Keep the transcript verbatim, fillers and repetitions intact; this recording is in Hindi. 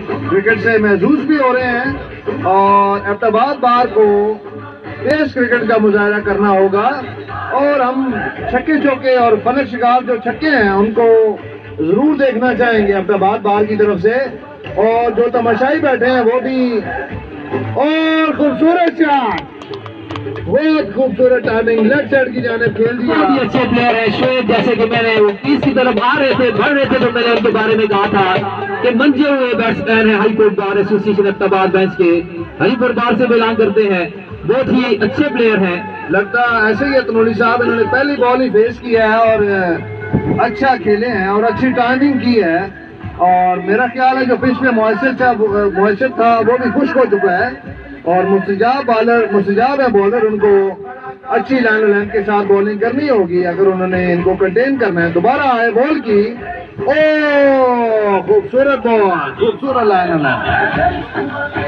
क्रिकेट से महसूस भी हो रहे हैं और एबटाबाद बार को तेज क्रिकेट का मुजाहरा करना होगा और हम छक्के चौके और फलक शिकार जो छक्के हैं उनको जरूर देखना चाहेंगे एबटाबाद बार की तरफ से। और जो तमाशाई बैठे हैं वो भी, और खूबसूरत शॉट, बहुत खूबसूरत टाइमिंग, लेफ्ट साइड की जानिब खेल दिया। बहुत ही अच्छे प्लेयर है शोएब, जैसे कि मैंने तीस की तरफ आ रहे थे बढ़ रहे थे तो मैंने उनके बारे में कहा था कि मंजे हुए बैट्समैन है high court bar association Abbottabad bench के, हरीपुर बार से बिलोंग करते हैं, बहुत ही अच्छे प्लेयर हैं। लगता ऐसे ही तनोली साहब इन्होंने पहली बॉल ही फेस किया है और अच्छा खेले हैं और अच्छी टाइमिंग की है और मेरा ख्याल है जो पिच में मुआसर था मुआसर था वो भी खुश हो चुका है और मुस्तजाब बॉलर मुस्तजाब है बॉलर, उनको अच्छी लाइन लाइन के साथ बॉलिंग करनी होगी अगर उन्होंने इनको कंटेन करना है। दोबारा आए बॉल की, ओ खूबसूरत बॉल, खूबसूरत लाइन लाइन।